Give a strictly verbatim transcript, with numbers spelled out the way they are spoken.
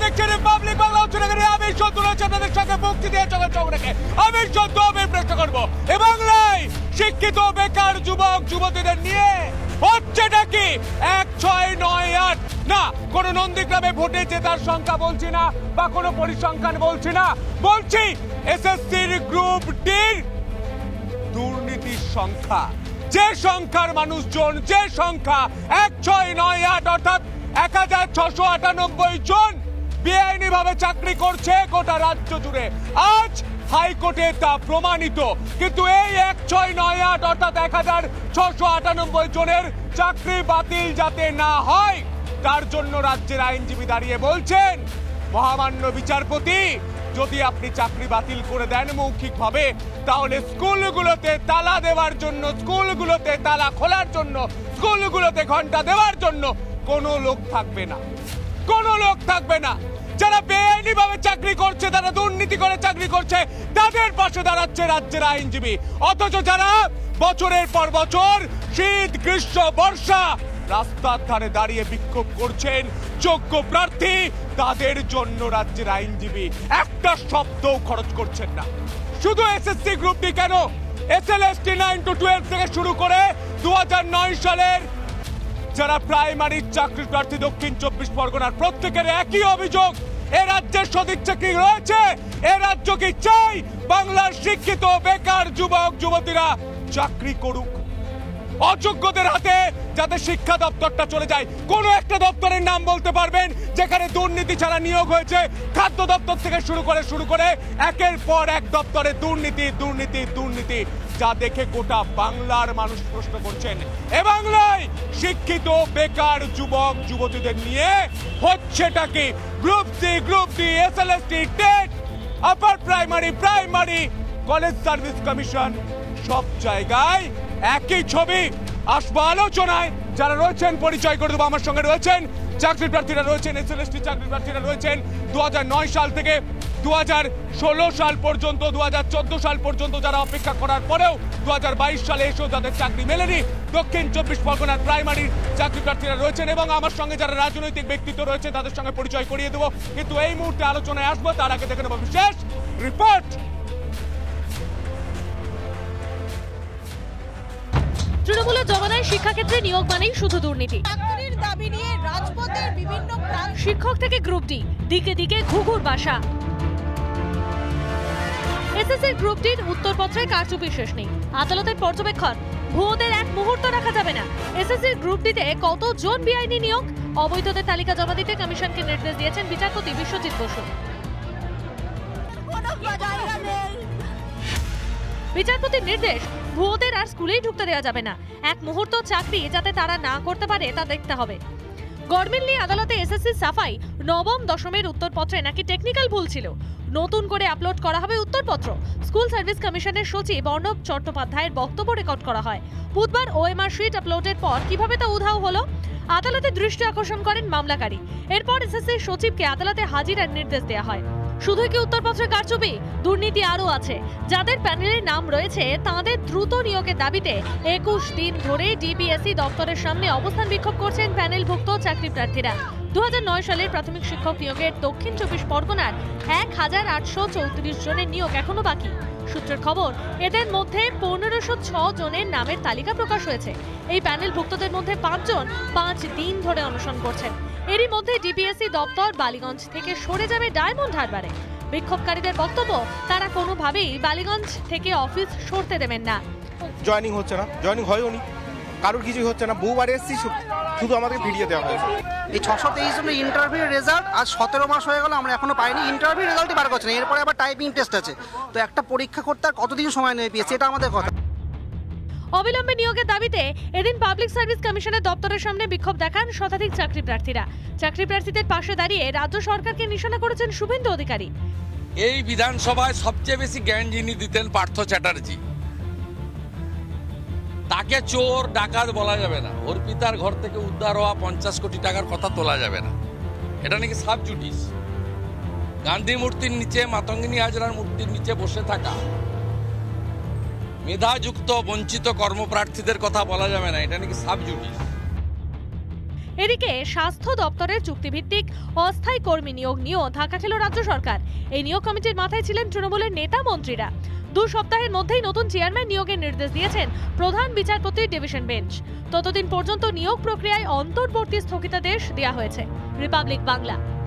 দেখছেন রিপাবলিক বাংলা উচ্চনগরে। আমি সন্তু রয়েছে আপনাদের সঙ্গে মুক্তি দিয়ে চলে চোখ রেখে আমি সন্তু আমি প্রশ্ন করবো, এ বাংলায় শিক্ষিত বেকার যুবক যুবতীদের নিয়ে হচ্ছেটা কি? এক ছয় নয় আট না, কোন নন্দীগ্রামে ভোটে জেতার সংখ্যা বলছি না, বা কোনো পরিসংখ্যান বলছি না, বলছি এসএসসির গ্রুপ ডির দুর্নীতির সংখ্যা। যে সংখ্যার মানুষজন, যে সংখ্যা এক ছয় নয় আট অর্থাৎ এক হাজার ছশো আটানব্বই জন বেআইনি ভাবে চাকরি করছে গোটা রাজ্য জুড়ে, আজ হাইকোর্টে তা প্রমাণিত। কিন্তু এই এক ছয় নয় আট অর্থাৎ এক হাজার ছশো আটানব্বই জনের চাকরি বাতিল যাতে না হয়, তার জন্য রাজ্যের আইনজীবী দাঁড়িয়ে বলছেন, মহামান্য বিচারপতি, যদি আপনি চাকরি বাতিল করে দেন মৌখিকভাবে, তাহলে স্কুলগুলোতে তালা দেওয়ার জন্য, স্কুলগুলোতে তালা খোলার জন্য, স্কুলগুলোতে ঘন্টা দেওয়ার জন্য কোনো লোক থাকবে না, কোনো লোক থাকবে না। যারা বেআইনি ভাবে চাকরি করছে, তারা দুর্নীতি করে চাকরি করছে, তাদের পাশে দাঁড়াচ্ছে রাজ্যের আইনজীবী। অথচ যারা বছরের পর বছর শীত গ্রীষ্ম বর্ষা রাস্তার ধারে দাঁড়িয়ে বিক্ষোভ করছেন যোগ্য প্রার্থী, তাদের জন্য রাজ্যের আইনজীবী একটা শব্দও খরচ করছেন না। শুধু এসএসসি গ্রুপ ডি কেন, এসএলএসটি নাইন টু টুয়েলভ থেকে শুরু করে দু হাজার নয় সালের যারা প্রাইমারির চাকরি প্রার্থী দক্ষিণ চব্বিশ পরগনার, প্রত্যেকের একই অভিযোগ, এ রাজ্যের সদিচ্ছা কি রয়েছে? এ রাজ্য কি চাই বাংলার শিক্ষিত বেকার যুবক যুবতীরা চাকরি করুক? অযোগ্যদের হাতে যাতে শিক্ষা দপ্তরটা চলে যায়। কোন একটা দপ্তরের নাম বলতে পারবেন যেখানে দুর্নীতি ছাড়া নিয়োগ হয়েছে? খাদ্য দপ্তর থেকে শুরু করে শুরু করে একের পর এক দপ্তরে দুর্নীতি দুর্নীতি দুর্নীতি, যা দেখে গোটা বাংলার মানুষ প্রশ্ন করছেন, এ বাংলায় শিক্ষিত বেকার যুবক যুবতীদের নিয়ে হচ্ছেটা কি? Group C, group D, SLST, TET, upper primary, primary, college service commission, সব জায়গায় একই ছবি। আসবো আলোচনায়, যারা রয়েছেন পরিচয় করে দেবো। আমার সঙ্গে রয়েছেন চাকরি প্রার্থীরা, রয়েছেন এসএলএসটি চাকরি প্রার্থীরা, রয়েছেন দু হাজার নয় সাল থেকে দু হাজার ষোলো সাল পর্যন্ত, দু হাজার চোদ্দ সাল পর্যন্ত যারা অপেক্ষা করার পরেও দু হাজার বাইশ সালে এসেও যাদের চাকরি মেলেনি, দক্ষিণ চব্বিশ পরগনার প্রাইমারির চাকরি প্রার্থীরা রয়েছেন, এবং আমার সঙ্গে যারা রাজনৈতিক ব্যক্তিত্ব রয়েছে তাদের সঙ্গে পরিচয় করিয়ে দেবো। কিন্তু এই মুহূর্তে আলোচনায় আসবো, তার আগে দেখে নেবো বিশেষ রিপোর্ট। তৃণমূলের জমানায় শিক্ষাক্ষেত্রে নিয়োগ মানেই শুধু দুর্নীতি। চাকরির দাবি নিয়ে রাজপথের বিভিন্ন প্রান্ত, শিক্ষক থেকে গ্রুপ ডি, দিকে দিকে ঘুঘুর বাসা। এসএসসির গ্রুপ ডির উত্তরপত্রে কারচুপি শেষ নেই, আদালতের পর্যবেক্ষণ, ভুয়োদের এক মুহূর্ত রাখা যাবে না। এসএসসির গ্রুপ ডিতে কতজন বেআইনি নিয়োগ? অবৈধদের তালিকা জমা দিতে কমিশনকে নির্দেশ দিয়েছেন বিচারপতি বিশ্বজিৎ বসু। বিচারপতির নির্দেশ, ভুয়োদের আর স্কুলেই ঢুকতে দেওয়া যাবে না, এক মুহূর্ত চাকরি যাতে তারা না করতে পারে তা দেখতে হবে। গড়মিল নিয়ে আদালতে এসএসসি সাফাই, নবম দশমের উত্তরপত্রে নাকি টেকনিক্যাল ভুল ছিল, নতুন করে আপলোড করা হবে উত্তরপত্র। স্কুল সার্ভিস কমিশনের সচিব অর্ণব চট্টোপাধ্যায়ের বক্তব্য রেকর্ড করা হয়। বুধবার ওএমআর শিট আপলোডের পর কিভাবে তা উধাও হলো, আদালতে দৃষ্টি আকর্ষণ করেন মামলাকারী। এরপর এসএসসি সচিবকে আদালতে হাজিরার নির্দেশ দেওয়া হয়। শুধুই কি উত্তরপত্রে কারচুপি? দুর্নীতি আরও আছে। যাদের প্যানেলের নাম রয়েছে তাদের দ্রুত নিয়োগের দাবিতে একুশ দিন ধরে ডিপিএসসি দপ্তরের সামনে অবস্থান বিক্ষোভ করছেন প্যানেলভুক্ত চাকরি প্রার্থীরা। দু হাজার নয় সালের প্রাথমিক শিক্ষক নিয়োগের দক্ষিণ চব্বিশ পরগনার এক হাজার আটশো চৌত্রিশ জনের নিয়োগ এখনো বাকি। সূত্রের খবর, এদের মধ্যে পনেরোশো ছ জনের নামের তালিকা প্রকাশ হয়েছে। এই প্যানেলভুক্তদের মধ্যে পাঁচজন পাঁচ দিন ধরে অনশন করছেন। এরই মধ্যে ডিপিএসসি দপ্তর বালিগঞ্জ থেকে সরে যাবে ডায়মন্ড হারবারে। বিক্ষোভকারীদের বক্তব্য, তারা কোনোভাবেই বালিগঞ্জ থেকে অফিস সরতে দেবেন না। জয়েনিং হচ্ছে না, জয়েনিং হয়ও নি, কারোর কিছুই হচ্ছে না। বহুবার এসেছি, শুধু আমাদের ভিডিও দেওয়া হয়েছে। এই ছশো তেইশ জনের ইন্টারভিউ রেজাল্ট আজ সতেরো মাস হয়ে গেল, আমরা এখনো পাইনি। ইন্টারভিউ রেজাল্টই বার করছে না, এরপরে আবার টাইপিং টেস্ট আছে। তো একটা পরীক্ষা করতে আর কতদিন সময় নেবে পেয়েছে, এটা আমাদের কথা। অবিলম্বে নিয়োগের দাবিতে এদিন পাবলিক সার্ভিস কমিশনের দপ্তরের সামনে বিক্ষোভ দেখান শতাধিক চাকরি প্রার্থীরা। চাকরি প্রার্থীদের পাশে দাঁড়িয়ে রাজ্য সরকারকে নিশানা করেছেন শুভেন্দু অধিকারী। এই বিধানসভায় সবচেয়ে বেশি জ্ঞান যিনি দিতেন পার্থ চ্যাটার্জি, তাকে চোর ডাকাত বলা যাবে না। ওর পিতার ঘর থেকে উদ্ধার হওয়া পঞ্চাশ কোটি টাকার কথা তোলা যাবে না, এটা নাকি সাব জুডিস। গান্ধী মূর্তির নিচে, মাতঙ্গিনী হাজরার মূর্তির নিচে বসে থাকা মেধাযুক্ত বঞ্চিত কর্মপ্রার্থীদের কথা বলা যাবে না, এটা নাকি সাব জুডিস। এদিকে স্বাস্থ্য দপ্তরের চুক্তিভিত্তিক অস্থায়ী কর্মী নিয়োগ নিয়েও ধাক্কা খেল রাজ্য সরকার। এই নিয়োগ কমিটির মাথায় ছিলেন তৃণমূলের নেতা মন্ত্রীরা। দু সপ্তাহের মধ্যেই নতুন চেয়ারম্যান নিয়োগের নির্দেশ দিয়েছেন প্রধান বিচারপতির ডিভিশন বেঞ্চ। ততদিন পর্যন্ত নিয়োগ প্রক্রিয়ায় অন্তর্বর্তী স্থগিতাদেশ দেওয়া হয়েছে। রিপাবলিক বাংলা।